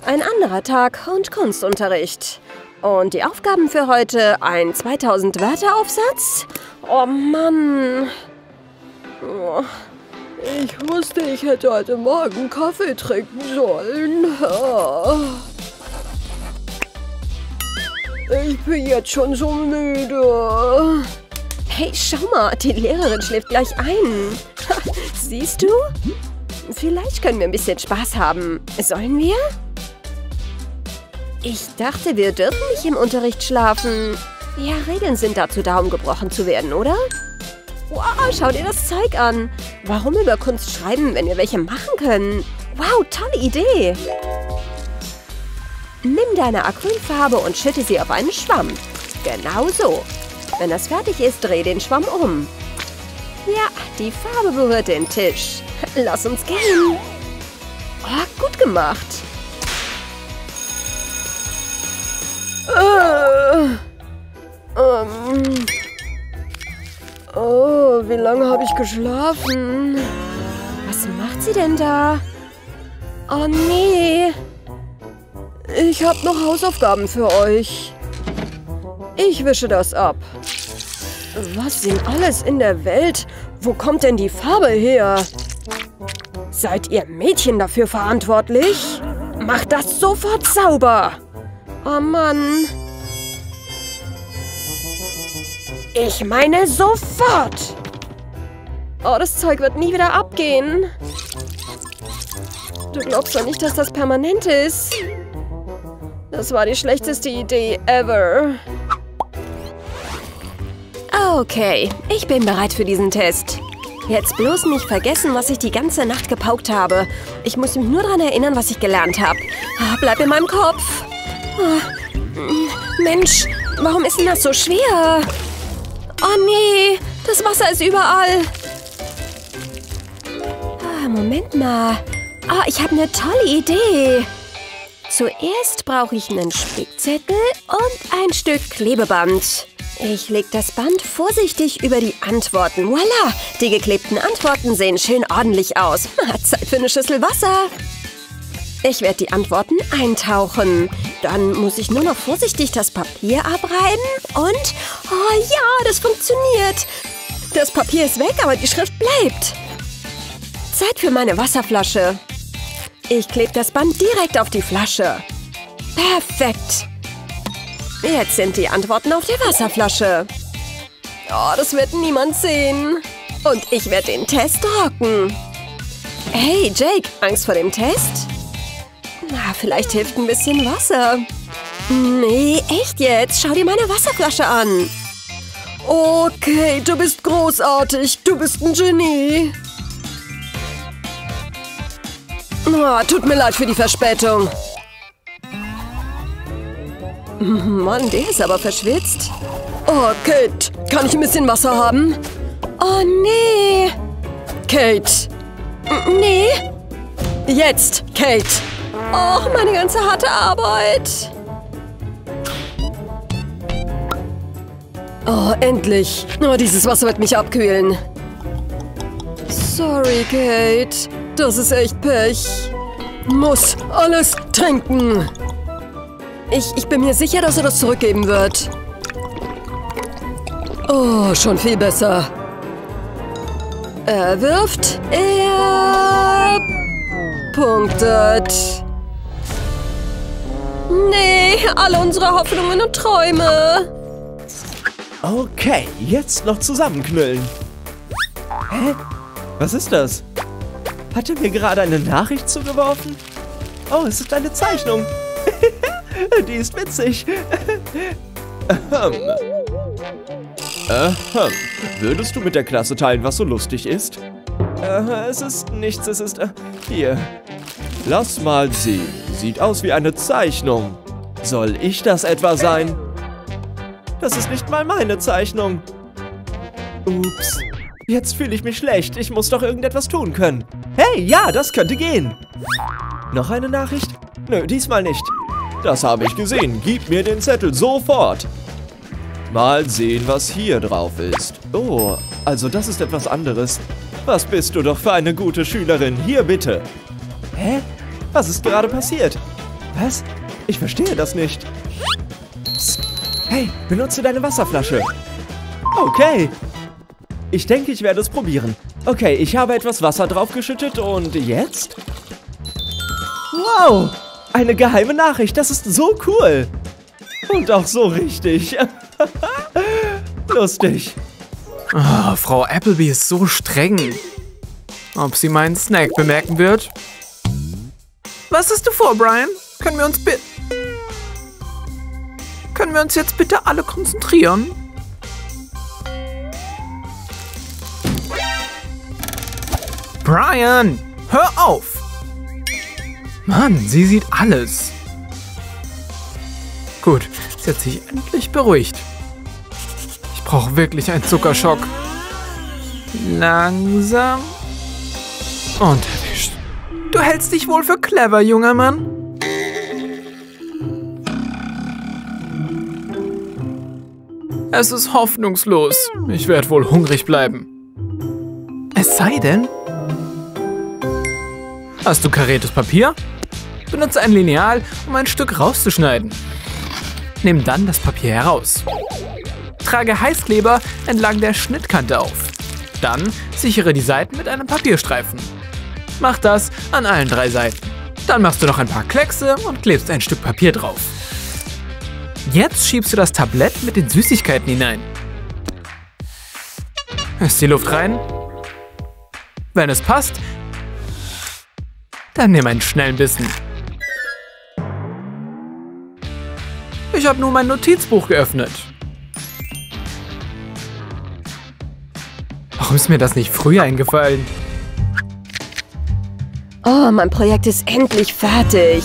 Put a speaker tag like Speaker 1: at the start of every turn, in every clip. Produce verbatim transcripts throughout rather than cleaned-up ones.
Speaker 1: ein anderer Tag und Kunstunterricht. Und die Aufgaben für heute: ein zweitausend Wörter Aufsatz. Oh Mann. Oh, ich wusste, ich hätte heute Morgen Kaffee trinken sollen. Oh. Ich bin jetzt schon so müde. Hey, schau mal, die Lehrerin schläft gleich ein. Siehst du? Vielleicht können wir ein bisschen Spaß haben. Sollen wir? Ich dachte, wir dürfen nicht im Unterricht schlafen. Ja, Regeln sind dazu da, um gebrochen zu werden, oder? Wow, schau dir das Zeug an. Warum über Kunst schreiben, wenn wir welche machen können? Wow, tolle Idee. Nimm deine Acrylfarbe und schütte sie auf einen Schwamm. Genau so. Wenn das fertig ist, dreh den Schwamm um. Ja, die Farbe berührt den Tisch. Lass uns gehen. Oh, gut gemacht. Äh, ähm. Oh, wie lange habe ich geschlafen? Was macht sie denn da? Oh, nee. Ich habe noch Hausaufgaben für euch. Ich wische das ab. Was denn alles in der Welt? Wo kommt denn die Farbe her? Seid ihr Mädchen dafür verantwortlich? Macht das sofort sauber! Oh Mann! Ich meine sofort! Oh, das Zeug wird nie wieder abgehen. Du glaubst doch nicht, dass das permanent ist? Das war die schlechteste Idee ever. Okay, ich bin bereit für diesen Test. Jetzt bloß nicht vergessen, was ich die ganze Nacht gepaukt habe. Ich muss mich nur daran erinnern, was ich gelernt habe. Bleib in meinem Kopf. Oh, Mensch, warum ist denn das so schwer? Oh nee, das Wasser ist überall. Ah, Moment mal. Ah, ich habe eine tolle Idee. Zuerst brauche ich einen Spickzettel und ein Stück Klebeband. Ich lege das Band vorsichtig über die Antworten. Voila! Die geklebten Antworten sehen schön ordentlich aus. Zeit für eine Schüssel Wasser. Ich werde die Antworten eintauchen. Dann muss ich nur noch vorsichtig das Papier abreiben und... Oh ja, das funktioniert. Das Papier ist weg, aber die Schrift bleibt. Zeit für meine Wasserflasche. Ich klebe das Band direkt auf die Flasche. Perfekt. Jetzt sind die Antworten auf der Wasserflasche. Oh, das wird niemand sehen. Und ich werde den Test rocken. Hey, Jake, Angst vor dem Test? Na, vielleicht hilft ein bisschen Wasser. Nee, echt jetzt? Schau dir meine Wasserflasche an. Okay, du bist großartig. Du bist ein Genie. Oh, tut mir leid für die Verspätung. Mann, der ist aber verschwitzt. Oh, Kate, kann ich ein bisschen Wasser haben? Oh, nee. Kate. Nee. Jetzt, Kate. Oh, meine ganze harte Arbeit. Oh, endlich. Oh, dieses Wasser wird mich abkühlen. Sorry, Kate. Das ist echt Pech. Muss alles trinken. Ich, ich bin mir sicher, dass er das zurückgeben wird. Oh, schon viel besser. Er wirft. Er punktet. Nee, alle unsere Hoffnungen und Träume.
Speaker 2: Okay, jetzt noch zusammenknüllen. Hä? Was ist das? Hat er mir gerade eine Nachricht zugeworfen? Oh, es ist eine Zeichnung. Die ist witzig. Ahem. Ahem. Würdest du mit der Klasse teilen, was so lustig ist? Äh, es ist nichts, es ist... Äh, hier. Lass mal sehen. Sieht aus wie eine Zeichnung. Soll ich das etwa sein? Das ist nicht mal meine Zeichnung. Ups. Jetzt fühle ich mich schlecht. Ich muss doch irgendetwas tun können. Hey, ja, das könnte gehen. Noch eine Nachricht? Nö, diesmal nicht. Das habe ich gesehen. Gib mir den Zettel sofort. Mal sehen, was hier drauf ist. Oh, also das ist etwas anderes. Was bist du doch für eine gute Schülerin. Hier bitte. Hä? Was ist gerade passiert? Was? Ich verstehe das nicht. Psst. Hey, benutze deine Wasserflasche. Okay. Ich denke, ich werde es probieren. Okay, ich habe etwas Wasser draufgeschüttet und jetzt? Wow, eine geheime Nachricht. Das ist so cool. Und auch so richtig. Lustig.
Speaker 3: Oh, Frau Appleby ist so streng. Ob sie meinen Snack bemerken wird? Was hast du vor, Brian? Können wir uns bitte... Können wir uns jetzt bitte alle konzentrieren? Brian, hör auf! Mann, sie sieht alles. Gut, sie hat sich endlich beruhigt. Ich brauche wirklich einen Zuckerschock. Langsam. Und erwischt. Du hältst dich wohl für clever, junger Mann? Es ist hoffnungslos. Ich werde wohl hungrig bleiben. Es sei denn... Hast du kariertes Papier? Benutze ein Lineal, um ein Stück rauszuschneiden. Nimm dann das Papier heraus. Trage Heißkleber entlang der Schnittkante auf. Dann sichere die Seiten mit einem Papierstreifen. Mach das an allen drei Seiten. Dann machst du noch ein paar Kleckse und klebst ein Stück Papier drauf. Jetzt schiebst du das Tablett mit den Süßigkeiten hinein. Ist die Luft rein? Wenn es passt, dann nimm einen schnellen Bissen. Ich habe nur mein Notizbuch geöffnet. Warum ist mir das nicht früher eingefallen?
Speaker 1: Oh, mein Projekt ist endlich fertig.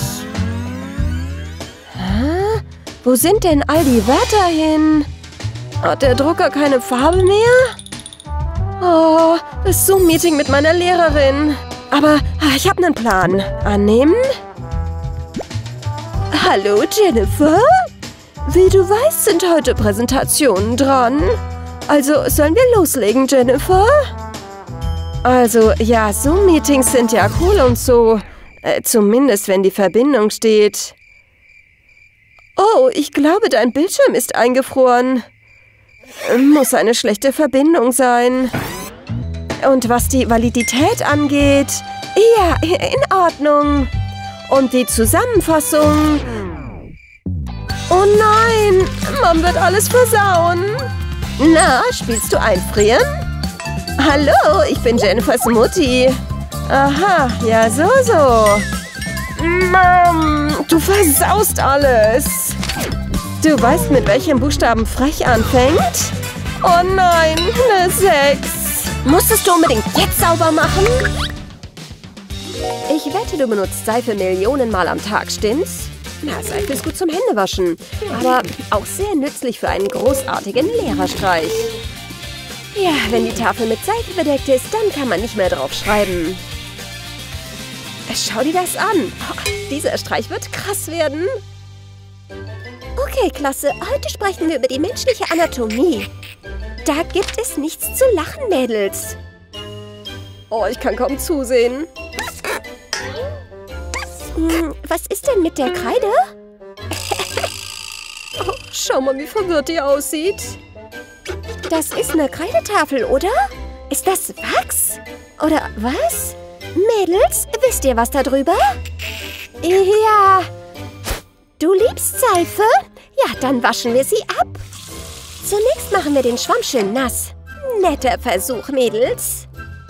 Speaker 1: Hä? Wo sind denn all die Wörter hin? Hat der Drucker keine Farbe mehr? Oh, das Zoom-Meeting mit meiner Lehrerin. Aber ich habe einen Plan. Annehmen? Hallo, Jennifer? Wie du weißt, sind heute Präsentationen dran. Also, sollen wir loslegen, Jennifer? Also, ja, Zoom-Meetings sind ja cool und so. Äh, zumindest, wenn die Verbindung steht. Oh, ich glaube, dein Bildschirm ist eingefroren. Muss eine schlechte Verbindung sein. Und was die Validität angeht, ja, in Ordnung. Und die Zusammenfassung... Oh nein, Mom wird alles versauen. Na, spielst du Einfrieren? Hallo, ich bin Jennifers Mutti. Aha, ja so, so. Mom, du versaust alles. Du weißt, mit welchem Buchstaben frech anfängt? Oh nein, eine sechs. Musstest du unbedingt jetzt sauber machen? Ich wette, du benutzt Seife Millionenmal am Tag, stimmt's? Na, Seife ist gut zum Händewaschen, aber auch sehr nützlich für einen großartigen Lehrerstreich. Ja, wenn die Tafel mit Seife bedeckt ist, dann kann man nicht mehr drauf schreiben. Schau dir das an. Oh, dieser Streich wird krass werden. Okay, Klasse, heute sprechen wir über die menschliche Anatomie. Da gibt es nichts zu lachen, Mädels. Oh, ich kann kaum zusehen. Hm, was ist denn mit der Kreide? Oh, schau mal, wie verwirrt die aussieht. Das ist eine Kreidetafel, oder? Ist das Wachs? Oder was? Mädels, wisst ihr was darüber? Ja. Du liebst Seife? Ja, dann waschen wir sie ab. Zunächst machen wir den Schwamm schön nass. Netter Versuch, Mädels.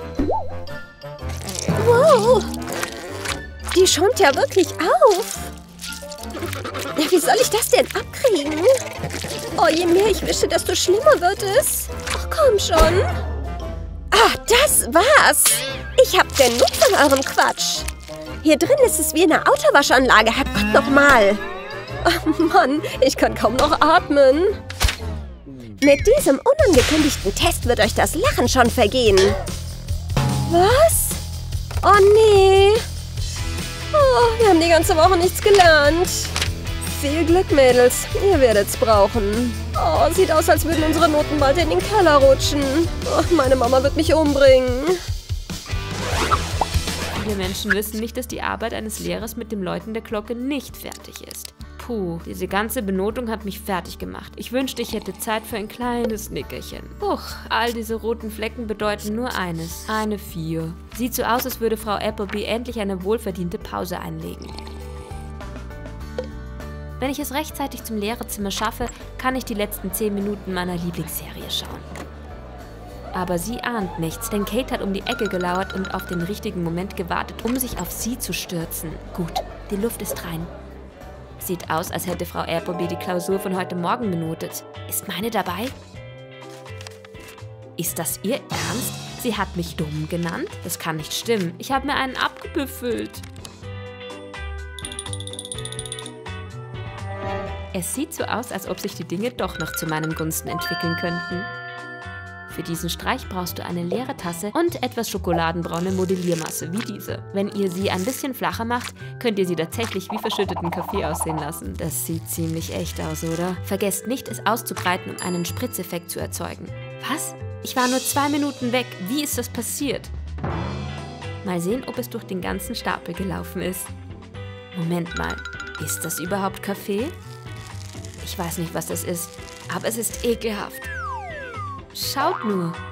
Speaker 1: Wow. Die schäumt ja wirklich auf. Wie soll ich das denn abkriegen? Oh, je mehr ich wische, desto schlimmer wird es. Ach, komm schon. Ah, das war's. Ich hab genug von eurem Quatsch. Hier drin ist es wie eine Autowaschanlage. Herrgott, nochmal. Ach, Mann, ich kann kaum noch atmen. Mit diesem unangekündigten Test wird euch das Lachen schon vergehen. Was? Oh, nee. Oh, wir haben die ganze Woche nichts gelernt. Viel Glück, Mädels. Ihr werdet's brauchen. Oh, sieht aus, als würden unsere Noten bald in den Keller rutschen. Oh, meine Mama wird mich umbringen.
Speaker 4: Viele Menschen wissen nicht, dass die Arbeit eines Lehrers mit dem Läuten der Glocke nicht fertig ist. Puh, diese ganze Benotung hat mich fertig gemacht. Ich wünschte, ich hätte Zeit für ein kleines Nickerchen. Huch, all diese roten Flecken bedeuten nur eines. Eine vier. Sieht so aus, als würde Frau Appleby endlich eine wohlverdiente Pause einlegen. Wenn ich es rechtzeitig zum Lehrerzimmer schaffe, kann ich die letzten zehn Minuten meiner Lieblingsserie schauen. Aber sie ahnt nichts, denn Kate hat um die Ecke gelauert und auf den richtigen Moment gewartet, um sich auf sie zu stürzen. Gut, die Luft ist rein. Sieht aus, als hätte Frau Appleby die Klausur von heute Morgen benotet. Ist meine dabei? Ist das ihr Ernst? Sie hat mich dumm genannt? Das kann nicht stimmen. Ich habe mir einen abgebüffelt. Es sieht so aus, als ob sich die Dinge doch noch zu meinem Gunsten entwickeln könnten. Für diesen Streich brauchst du eine leere Tasse und etwas schokoladenbraune Modelliermasse wie diese. Wenn ihr sie ein bisschen flacher macht, könnt ihr sie tatsächlich wie verschütteten Kaffee aussehen lassen. Das sieht ziemlich echt aus, oder? Vergesst nicht, es auszubreiten, um einen Spritzeffekt zu erzeugen. Was? Ich war nur zwei Minuten weg. Wie ist das passiert? Mal sehen, ob es durch den ganzen Stapel gelaufen ist. Moment mal, ist das überhaupt Kaffee? Ich weiß nicht, was das ist, aber es ist ekelhaft. Schaut nur,